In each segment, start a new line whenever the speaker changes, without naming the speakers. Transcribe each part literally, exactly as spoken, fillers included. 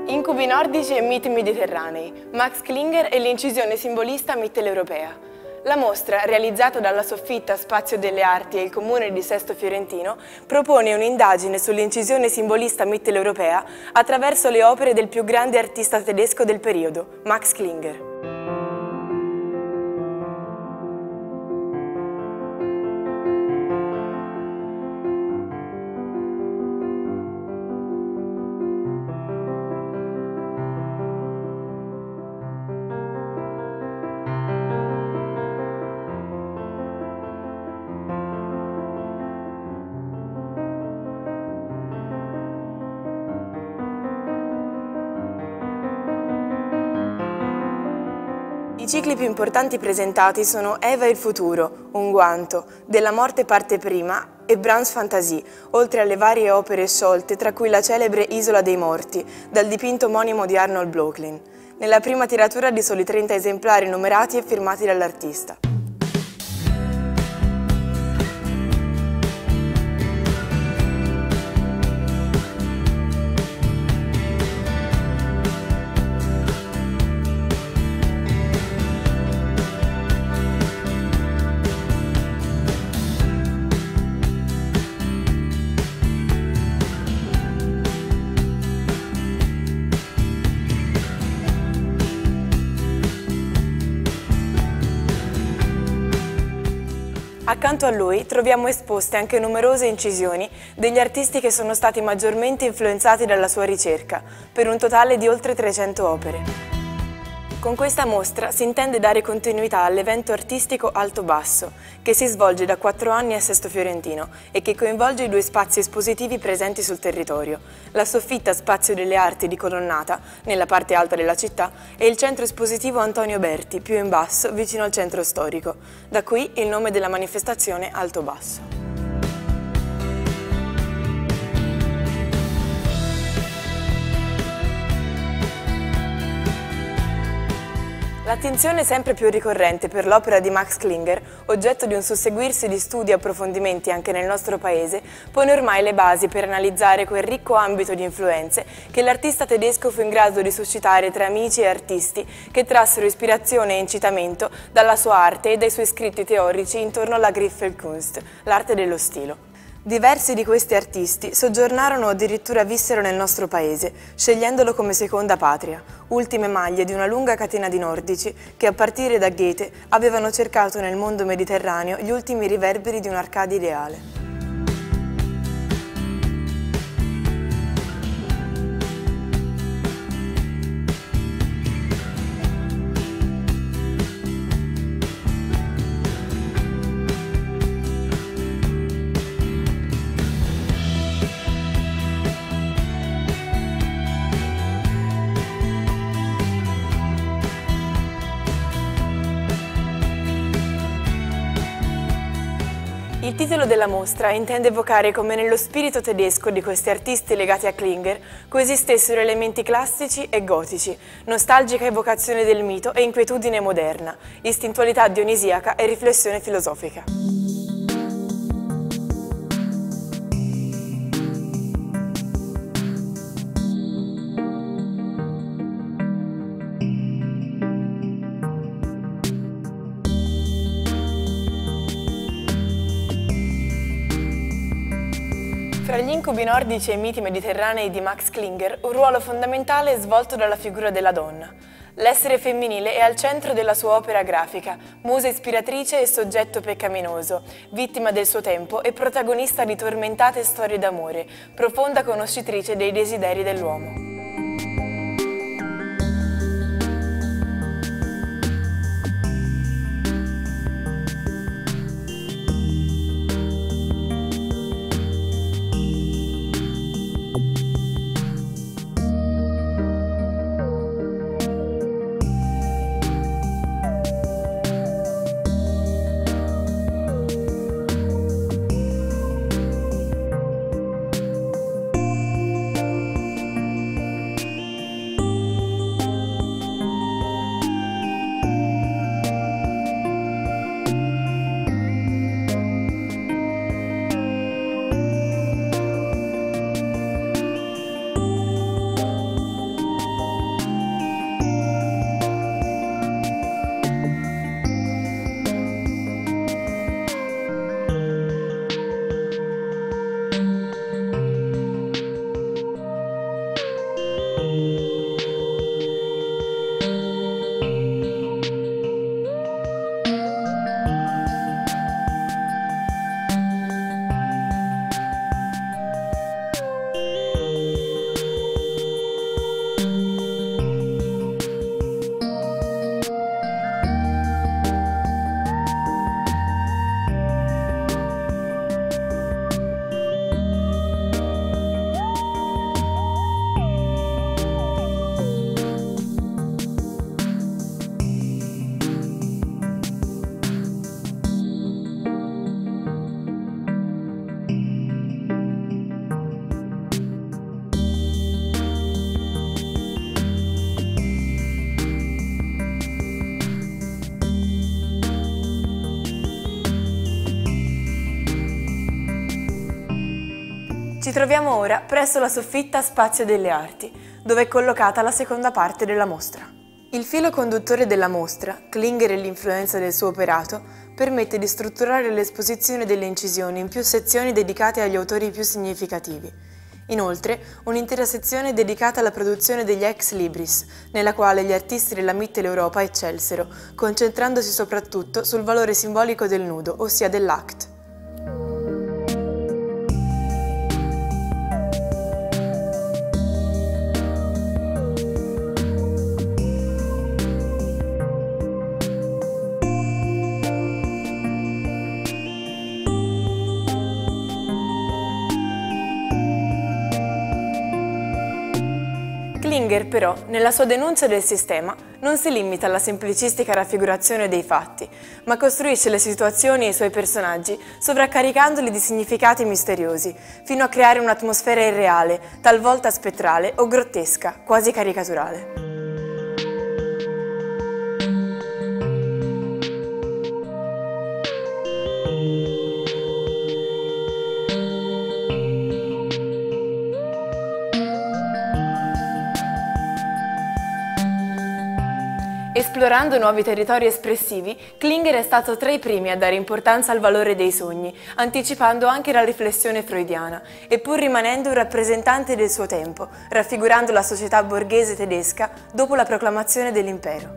Incubi nordici e miti mediterranei, Max Klinger e l'incisione simbolista mitteleuropea. La mostra, realizzata dalla Soffitta Spazio delle Arti e il Comune di Sesto Fiorentino, propone un'indagine sull'incisione simbolista mitteleuropea attraverso le opere del più grande artista tedesco del periodo, Max Klinger. I cicli più importanti presentati sono Eva e il futuro, Un guanto, Della morte parte prima e Brahms Fantasie, oltre alle varie opere sciolte, tra cui la celebre Isola dei morti, dal dipinto omonimo di Arnold Böcklin, nella prima tiratura di soli trenta esemplari numerati e firmati dall'artista. Accanto a lui troviamo esposte anche numerose incisioni degli artisti che sono stati maggiormente influenzati dalla sua ricerca, per un totale di oltre trecento opere. Con questa mostra si intende dare continuità all'evento artistico Alto-Basso, che si svolge da quattro anni a Sesto Fiorentino e che coinvolge i due spazi espositivi presenti sul territorio, la Soffitta Spazio delle Arti di Colonnata, nella parte alta della città, e il centro espositivo Antonio Berti, più in basso, vicino al centro storico. Da qui il nome della manifestazione Alto-Basso. L'attenzione sempre più ricorrente per l'opera di Max Klinger, oggetto di un susseguirsi di studi e approfondimenti anche nel nostro paese, pone ormai le basi per analizzare quel ricco ambito di influenze che l'artista tedesco fu in grado di suscitare tra amici e artisti che trassero ispirazione e incitamento dalla sua arte e dai suoi scritti teorici intorno alla Griffenkunst, l'arte dello stilo. Diversi di questi artisti soggiornarono o addirittura vissero nel nostro paese, scegliendolo come seconda patria, ultime maglie di una lunga catena di nordici che a partire da Goethe avevano cercato nel mondo mediterraneo gli ultimi riverberi di un'Arcadia ideale. Il titolo della mostra intende evocare come nello spirito tedesco di questi artisti legati a Klinger coesistessero elementi classici e gotici, nostalgica evocazione del mito e inquietudine moderna, istintualità dionisiaca e riflessione filosofica. Tra gli incubi nordici e i miti mediterranei di Max Klinger, un ruolo fondamentale è svolto dalla figura della donna. L'essere femminile è al centro della sua opera grafica, musa ispiratrice e soggetto peccaminoso, vittima del suo tempo e protagonista di tormentate storie d'amore, profonda conoscitrice dei desideri dell'uomo. Ci troviamo ora presso la soffitta Spazio delle Arti, dove è collocata la seconda parte della mostra. Il filo conduttore della mostra, Klinger e l'influenza del suo operato, permette di strutturare l'esposizione delle incisioni in più sezioni dedicate agli autori più significativi. Inoltre, un'intera sezione dedicata alla produzione degli ex libris, nella quale gli artisti della Mitteleuropa eccelsero, concentrandosi soprattutto sul valore simbolico del nudo, ossia dell'act. Klinger, però, nella sua denuncia del sistema, non si limita alla semplicistica raffigurazione dei fatti, ma costruisce le situazioni e i suoi personaggi sovraccaricandoli di significati misteriosi, fino a creare un'atmosfera irreale, talvolta spettrale o grottesca, quasi caricaturale. Esplorando nuovi territori espressivi, Klinger è stato tra i primi a dare importanza al valore dei sogni, anticipando anche la riflessione freudiana, e pur rimanendo un rappresentante del suo tempo, raffigurando la società borghese tedesca dopo la proclamazione dell'impero.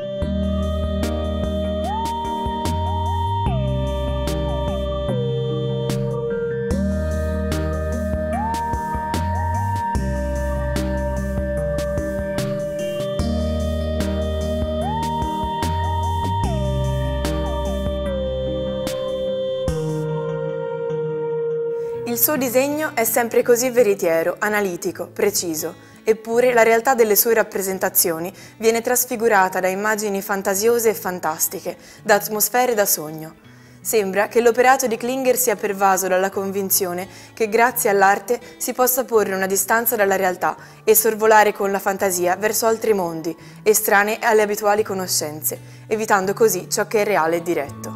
Il suo disegno è sempre così veritiero, analitico, preciso, eppure la realtà delle sue rappresentazioni viene trasfigurata da immagini fantasiose e fantastiche, da atmosfere da sogno. Sembra che l'operato di Klinger sia pervaso dalla convinzione che grazie all'arte si possa porre una distanza dalla realtà e sorvolare con la fantasia verso altri mondi, estranei alle abituali conoscenze, evitando così ciò che è reale e diretto.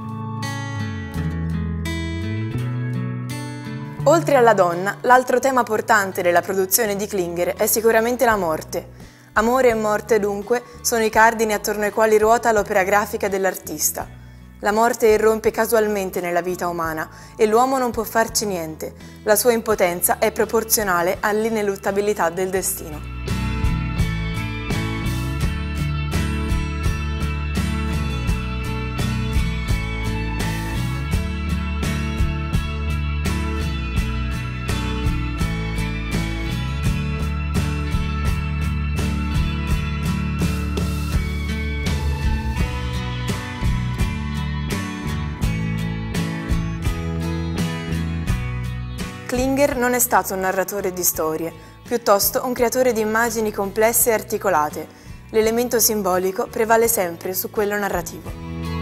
Oltre alla donna, l'altro tema portante della produzione di Klinger è sicuramente la morte. Amore e morte, dunque, sono i cardini attorno ai quali ruota l'opera grafica dell'artista. La morte irrompe casualmente nella vita umana e l'uomo non può farci niente. La sua impotenza è proporzionale all'ineluttabilità del destino. Klinger non è stato un narratore di storie, piuttosto un creatore di immagini complesse e articolate. L'elemento simbolico prevale sempre su quello narrativo.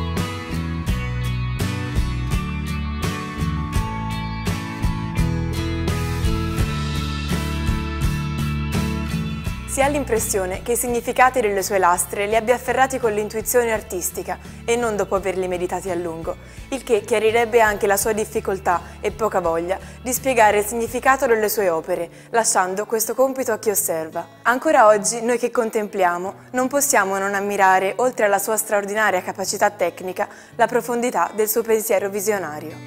Si ha l'impressione che i significati delle sue lastre li abbia afferrati con l'intuizione artistica e non dopo averli meditati a lungo, il che chiarirebbe anche la sua difficoltà e poca voglia di spiegare il significato delle sue opere, lasciando questo compito a chi osserva. Ancora oggi, noi che contempliamo, non possiamo non ammirare, oltre alla sua straordinaria capacità tecnica, la profondità del suo pensiero visionario.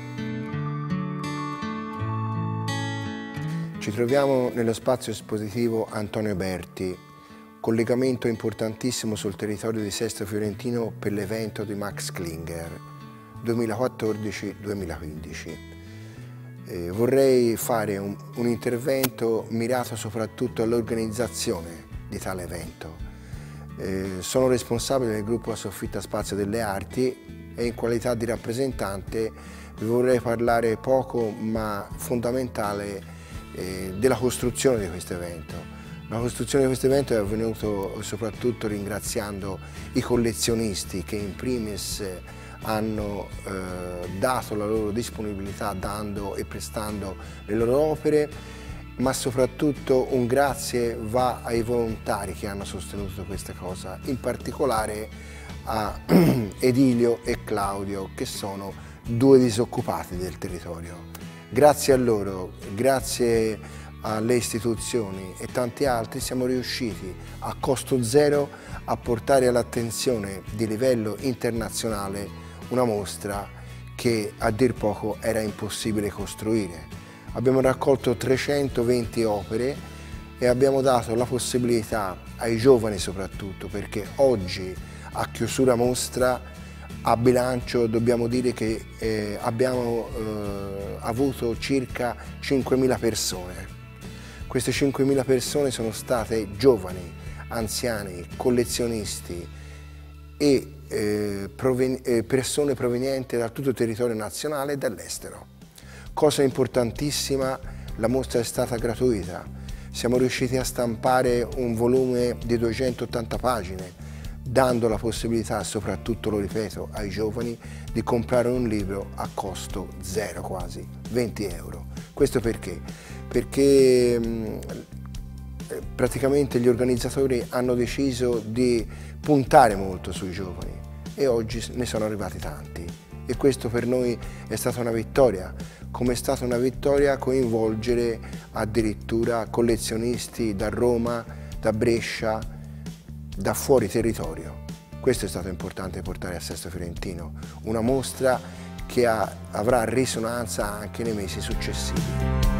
Ci troviamo nello spazio espositivo Antonio Berti, collegamento importantissimo sul territorio di Sesto Fiorentino per l'evento di Max Klinger duemilaquattordici duemilaquindici. Eh, vorrei fare un, un intervento mirato soprattutto all'organizzazione di tale evento. Eh, sono responsabile del gruppo La Soffitta Spazio delle Arti e in qualità di rappresentante vi vorrei parlare poco ma fondamentale della costruzione di questo evento. La costruzione di questo evento è avvenuto soprattutto ringraziando i collezionisti che in primis hanno eh, dato la loro disponibilità dando e prestando le loro opere, ma soprattutto un grazie va ai volontari che hanno sostenuto questa cosa, in particolare a Edilio e Claudio, che sono due disoccupati del territorio. Grazie a loro, grazie alle istituzioni e tanti altri siamo riusciti a costo zero a portare all'attenzione di livello internazionale una mostra che a dir poco era impossibile costruire. Abbiamo raccolto trecentoventi opere e abbiamo dato la possibilità ai giovani soprattutto, perché oggi a chiusura mostra a bilancio dobbiamo dire che eh, abbiamo eh, avuto circa cinquemila persone. Queste cinquemila persone sono state giovani, anziani, collezionisti e eh, proven eh, persone provenienti da tutto il territorio nazionale e dall'estero. Cosa importantissima, la mostra è stata gratuita. Siamo riusciti a stampare un volume di duecentottanta pagine, dando la possibilità, soprattutto, lo ripeto, ai giovani di comprare un libro a costo zero quasi, venti euro. Questo perché? Perché mh, praticamente gli organizzatori hanno deciso di puntare molto sui giovani e oggi ne sono arrivati tanti e questo per noi è stata una vittoria, come è stata una vittoria coinvolgere addirittura collezionisti da Roma, da Brescia, da fuori territorio. Questo è stato importante portare a Sesto Fiorentino, una mostra che ha, avrà risonanza anche nei mesi successivi.